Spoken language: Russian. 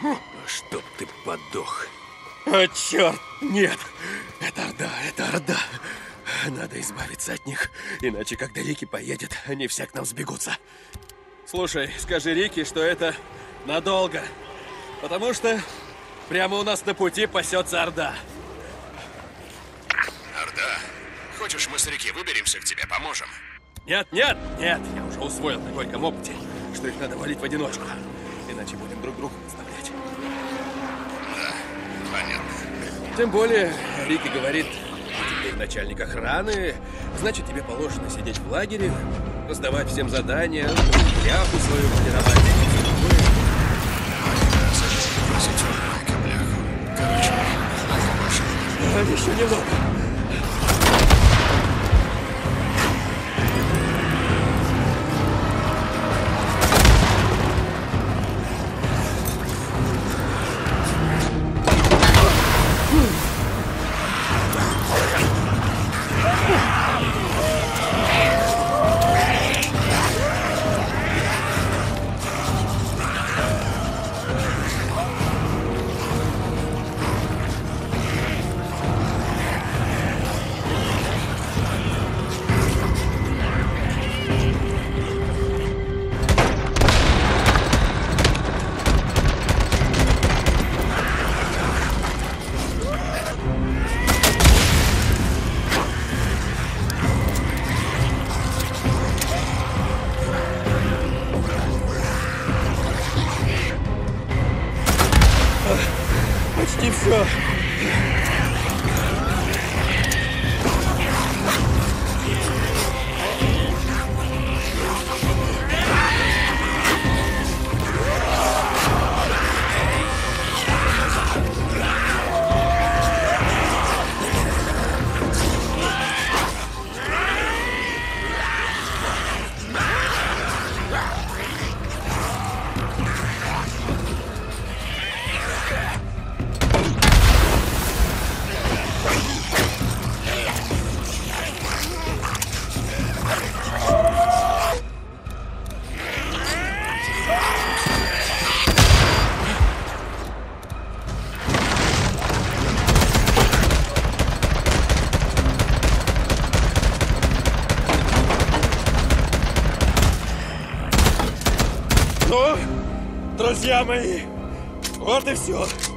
Чтоб ты подох. О, черт, нет! Это Орда. Надо избавиться от них, иначе, когда Рики поедет, они все к нам сбегутся. Слушай, скажи Рики, что это надолго. Потому что прямо у нас на пути пасется Орда. Орда, хочешь, мы с реки выберемся к тебе, поможем? Нет, я уже усвоил на горьком опыте, что их надо валить в одиночку. Иначе будем друг друга подставлять. Да, понятно. Тем более, Рики говорит, ты теперь начальник охраны, значит, тебе положено сидеть в лагере, раздавать всем задания, бляху свою полировать. Короче, больше. Еще немного. Почти все. Ну, друзья мои, вот и все.